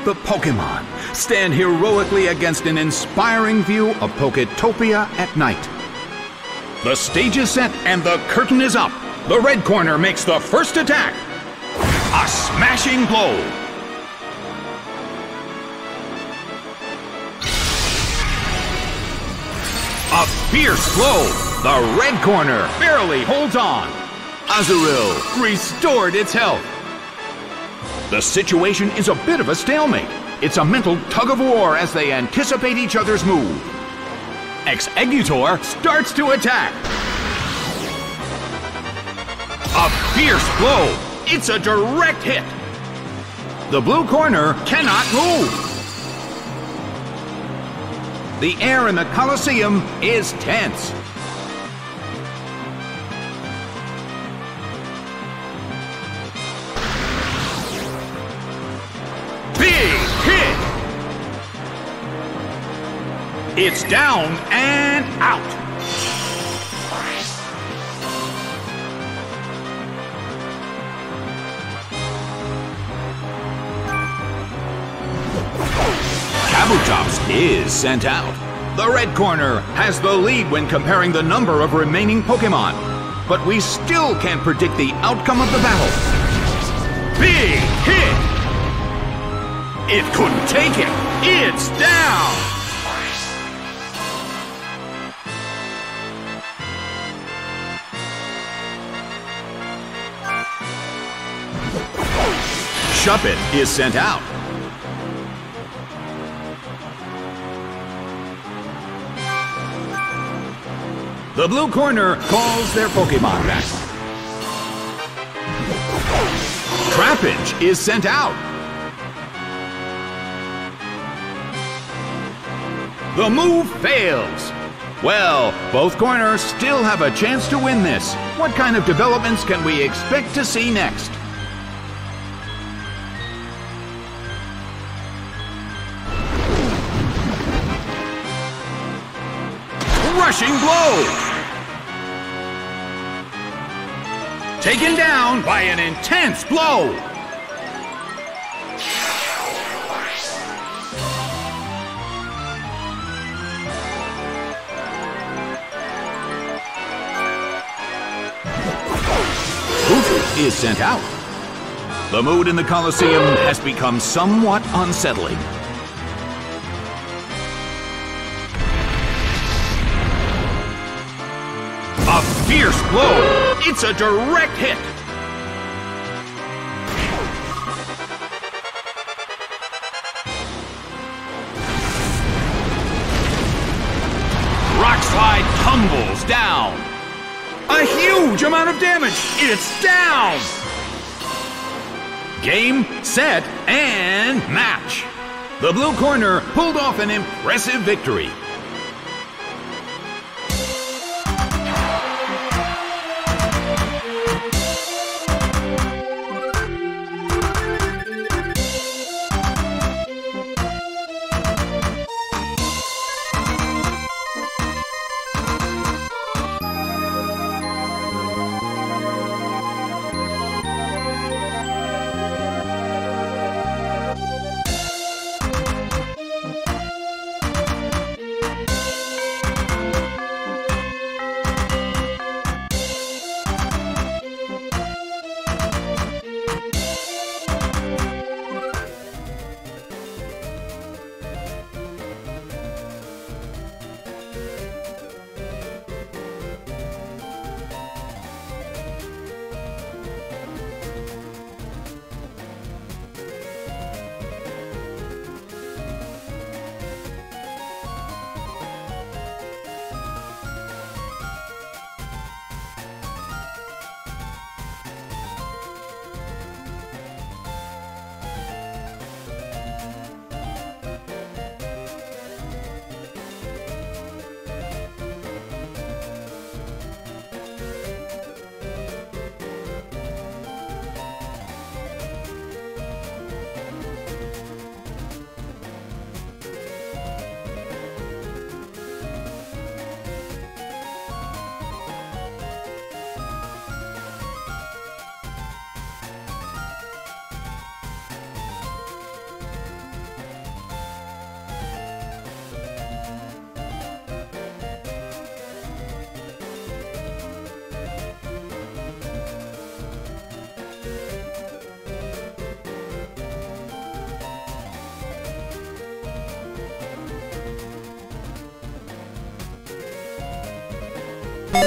the Pokémon stand heroically against an inspiring view of Poketopia at night. The stage is set and the curtain is up. The red corner makes the first attack. A smashing blow. A fierce blow. The red corner barely holds on. Azurill restored its health. The situation is a bit of a stalemate. It's a mental tug-of-war as they anticipate each other's move. Exeggutor starts to attack. A fierce blow. It's a direct hit. The blue corner cannot move. The air in the Colosseum is tense. It's down and out. Kabutops is sent out. The red corner has the lead when comparing the number of remaining Pokémon, but we still can't predict the outcome of the battle. Big hit! It couldn't take it. It's down. Shuppet is sent out. The blue corner calls their Pokémon back. Trapinch is sent out. The move fails. Well, both corners still have a chance to win this. What kind of developments can we expect to see next? Rushing blow! Taken down by an intense blow! Hoothoot is sent out. The mood in the Colosseum has become somewhat unsettling. A fierce blow! It's a direct hit! Rockslide tumbles down! A huge amount of damage! It's down! Game, set, and match! The blue corner pulled off an impressive victory.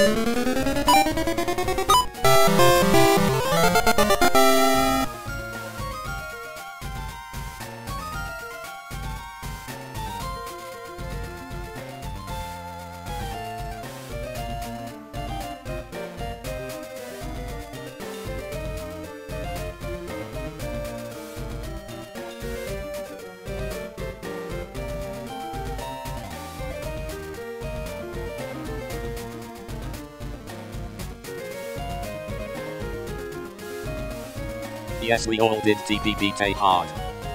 Yes, we all did TPPK hard.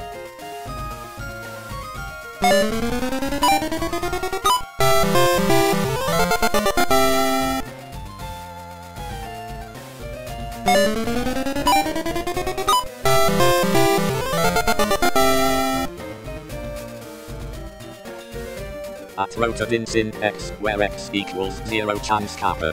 At rotadins in x, where x equals 0 chance kappa.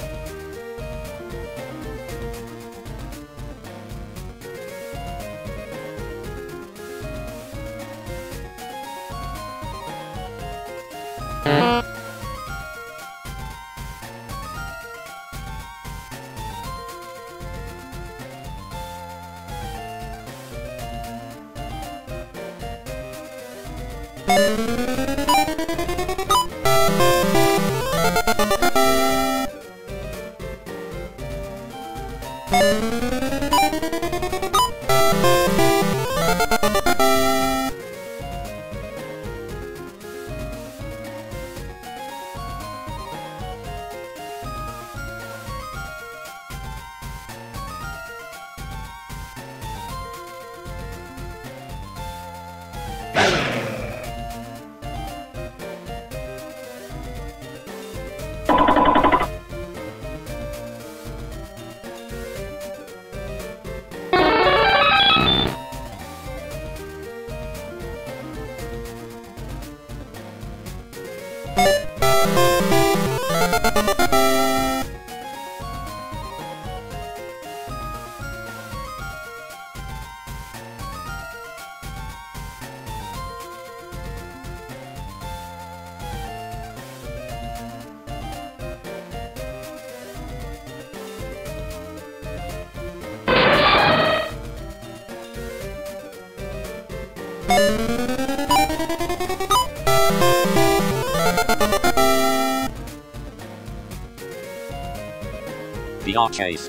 The Archase.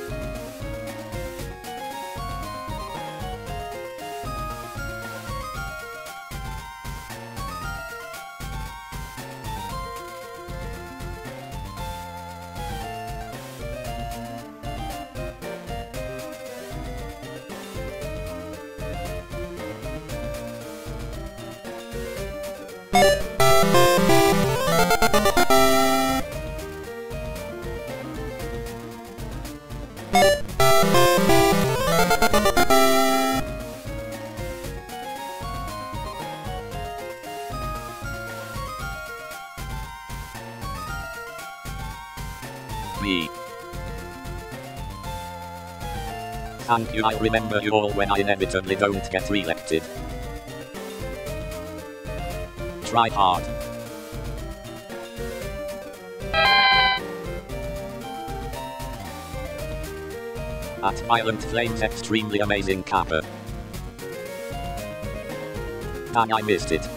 Me. Thank you, I remember you all when I inevitably don't get re-elected. Try hard. At Violent Flames extremely amazing kappa. Dang, I missed it.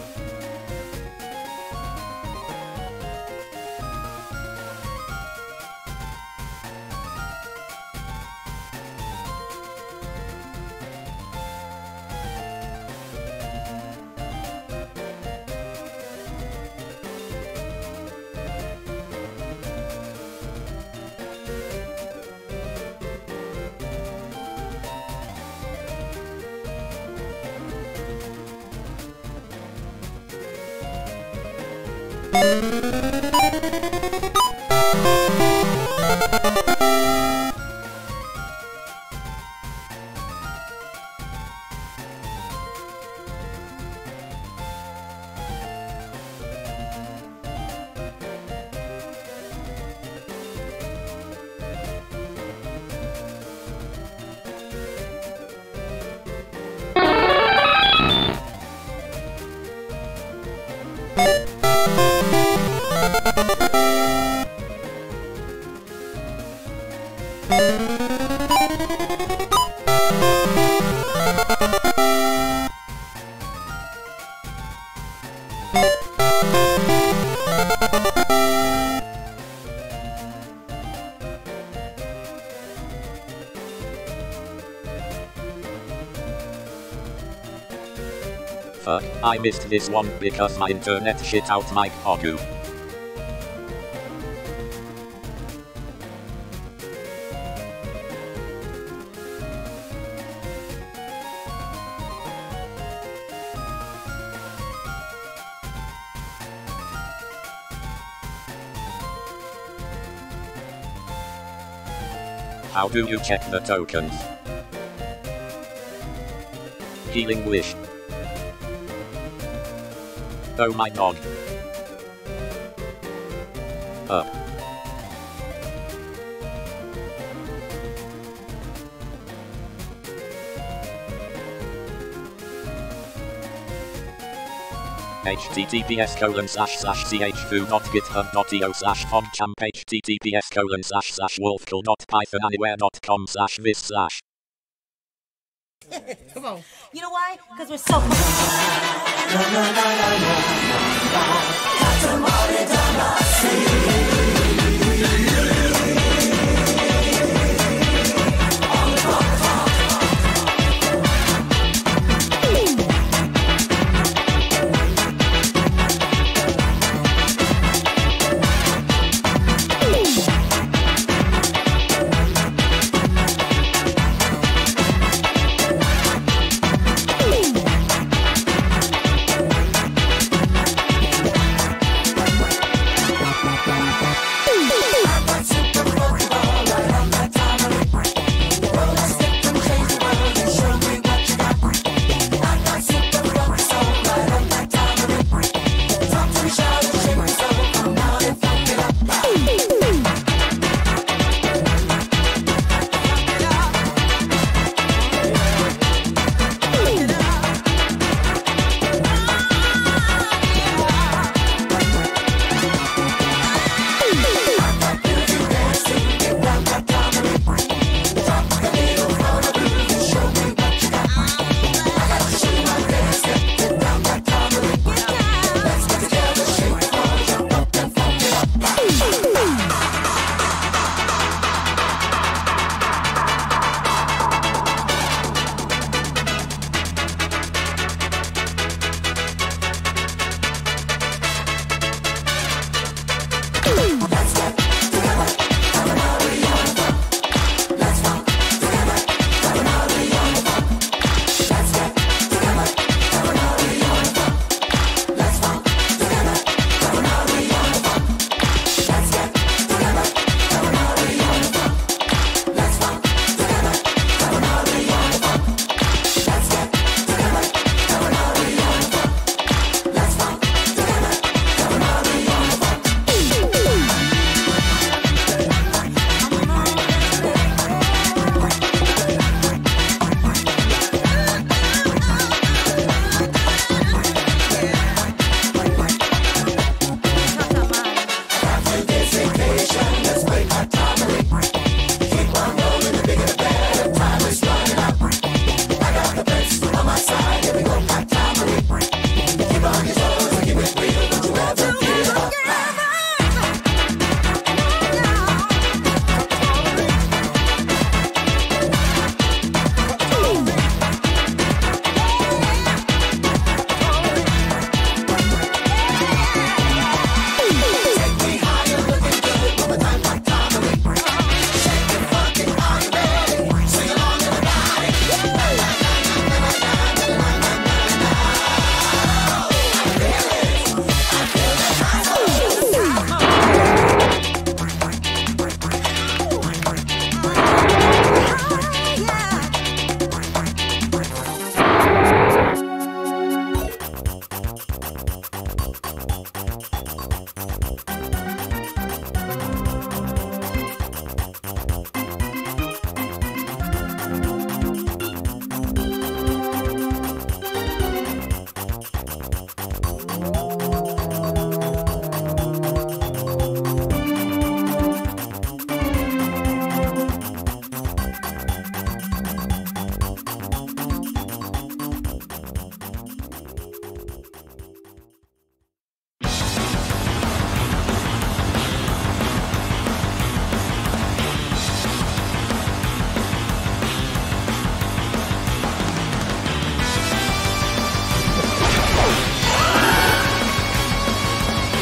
Fuck, I missed this one because my internet shit out my Pogu. How do you check the tokens? Healing Wish. Oh my god. Up. https://chfoo.github.io/fonchamp https://wolfkill.pythonanywhere.com/vis/. Come on. You know why? Because we're so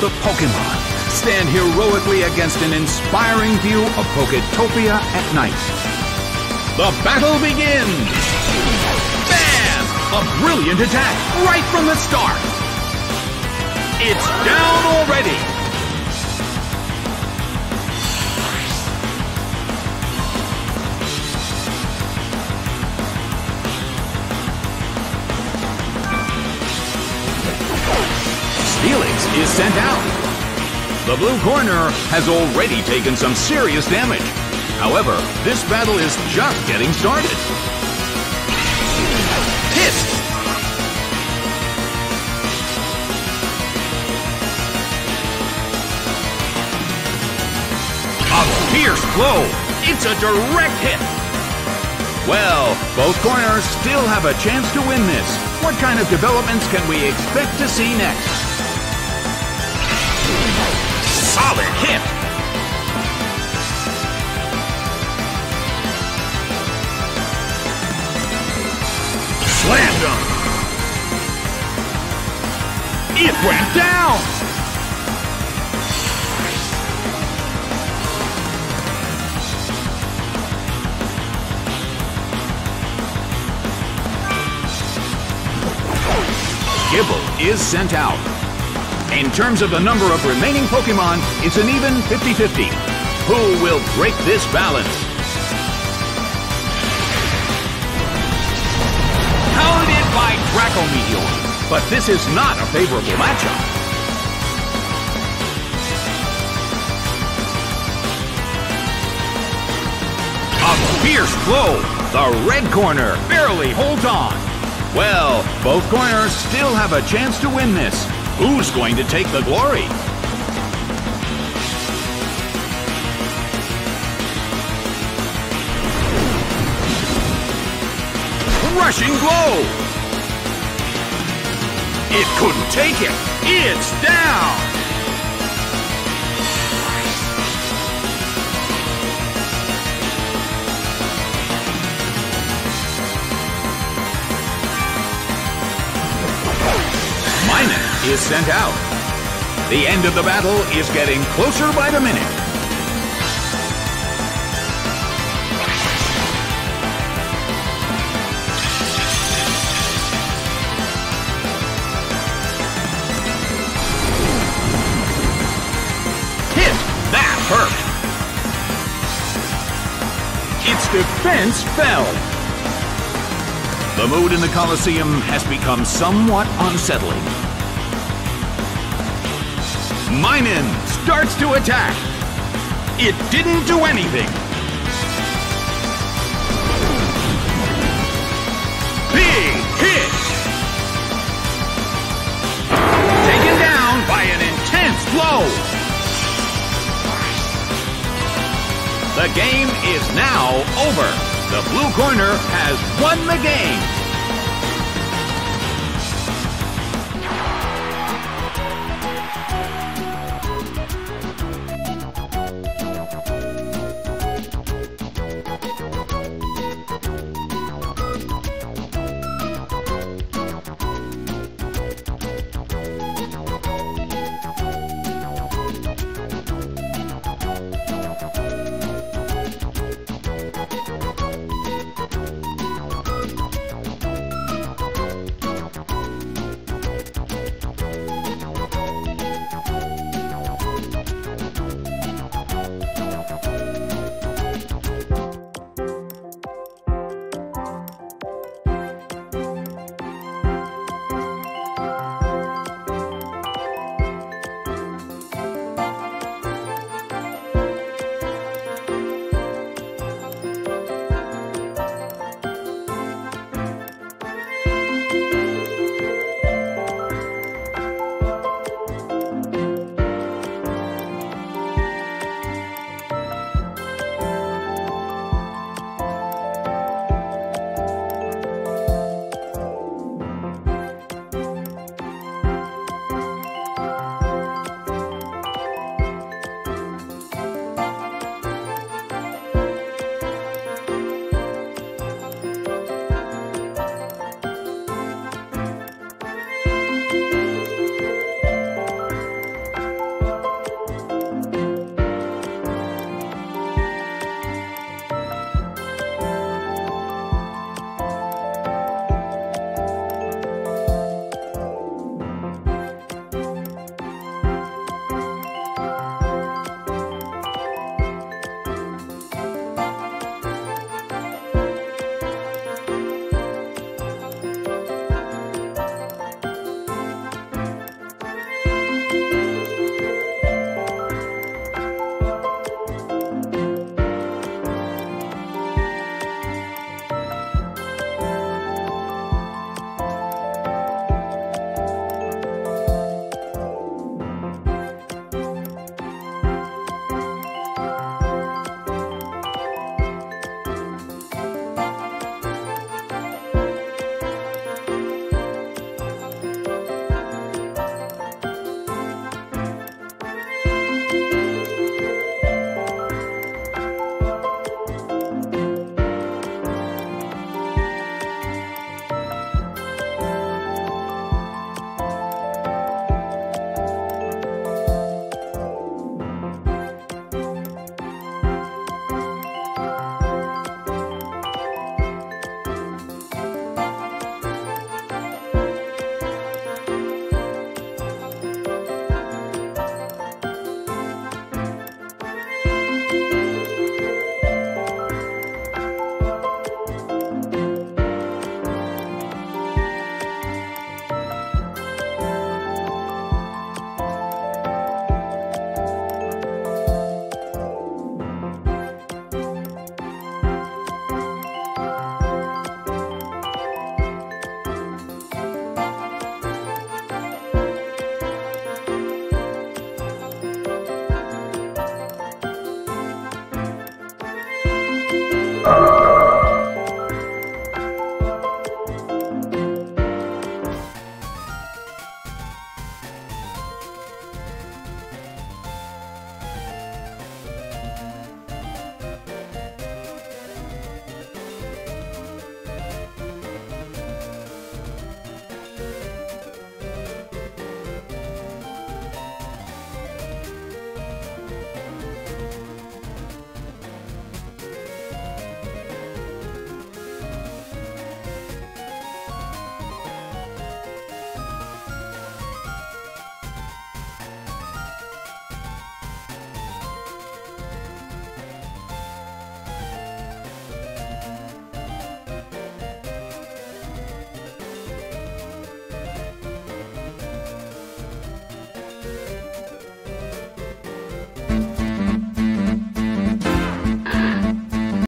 the Pokemon stand heroically against an inspiring view of Poketopia at night. The battle begins! Bam! A brilliant attack right from the start! It's down already! Steelix is sent out. The blue corner has already taken some serious damage. However, this battle is just getting started. Hit! A fierce blow! It's a direct hit! Well, both corners still have a chance to win this. What kind of developments can we expect to see next? Solid hit! Slammed him! It went down! Gible is sent out. In terms of the number of remaining Pokemon, it's an even 50-50. Who will break this balance? Pounded by Draco Meteor, but this is not a favorable matchup. A fierce blow! The red corner barely holds on. Well, both corners still have a chance to win this. Who's going to take the glory? Rushing blow! It couldn't take it! It's down! Minun is sent out. The end of the battle is getting closer by the minute. Hit! That hurt! Its defense fell. The mood in the Colosseum has become somewhat unsettling. Minun starts to attack. It didn't do anything. Big hit! Taken down by an intense blow. The game is now over. The blue corner has won the game.